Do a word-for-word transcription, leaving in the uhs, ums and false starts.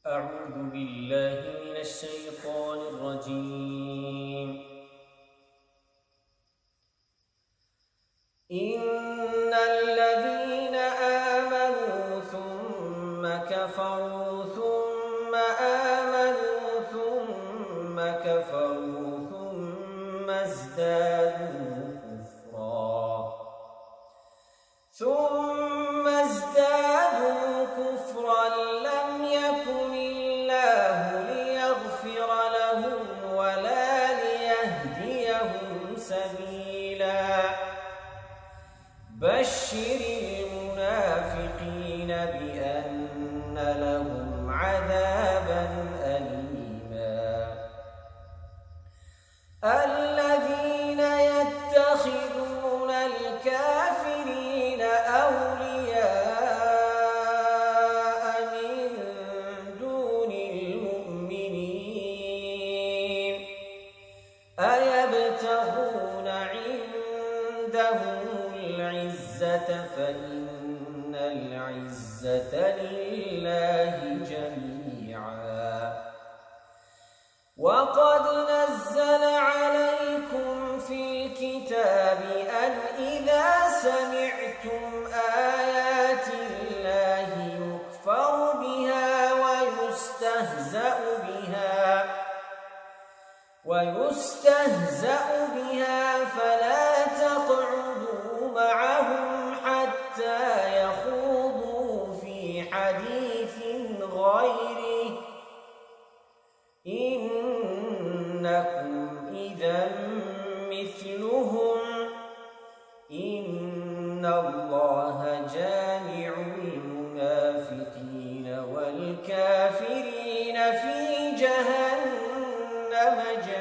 أعوذ بالله من الشيطان الرجيم. إن الذين آمنوا ثم كفروا ثم آمنوا ثم كفروا ثم ازدادوا كفرا ثم ازدادوا كفرا لم يكن الله ليغفر لهم ولا ليهديهم سبيلا. بشر المنافقين بأن لهم عذابا أليما. الذين يتخذون الكافرين أولياء من دون المؤمنين أيبتغون عندهم العزة فإن العزة لله جميعا. وقد نزل عليكم في الكتاب أن إذا سمعتم آيات الله يكفر بها ويستهزأ بها ويستهزأ بها فلا تقعدوا معهم حتى يخوضوا في حديث غيره إنكم إذا مثلهم إن الله جامع المنافقين والكافرين في جهنم جميعا.